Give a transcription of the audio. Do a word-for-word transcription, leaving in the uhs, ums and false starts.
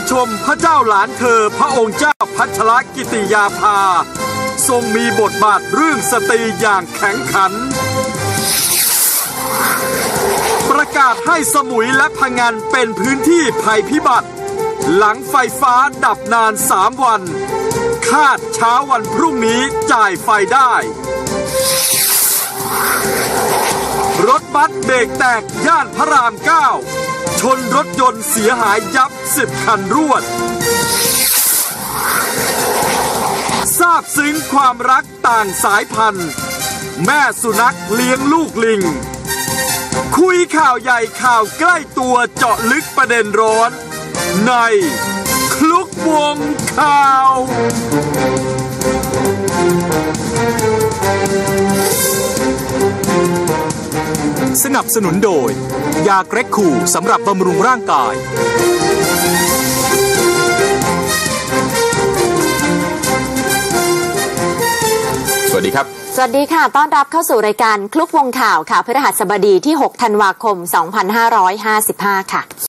ชมพระเจ้าหลานเธอพระองค์เจ้าพัชรกิติยาภาทรงมีบทบาทเรื่องสตรีอย่างแข็งขันประกาศให้สมุยและพะงันเป็นพื้นที่ภัยพิบัติหลังไฟฟ้าดับนานสามวันคาดเช้าวันพรุ่งนี้จ่ายไฟได้รถบัสเบรกแตกย่านพระรามเก้าชนรถยนต์เสียหายยับสิบคันรวดทราบซึ้งความรักต่างสายพันธุ์แม่สุนัขเลี้ยงลูกลิงคุยข่าวใหญ่ข่าวใกล้ตัวเจาะลึกประเด็นร้อนในคลุกวงข่าวสนับสนุนโดยยาเกร็กคูสำหรับบำรุงร่างกายสวัสดีครับสวัสดีค่ะต้อนรับเข้าสู่รายการคลุกวงข่าวค่ะพฤหัสบดีที่หกธันวาคมสองพันห้าร้อยห้าสิบห้าค่ะ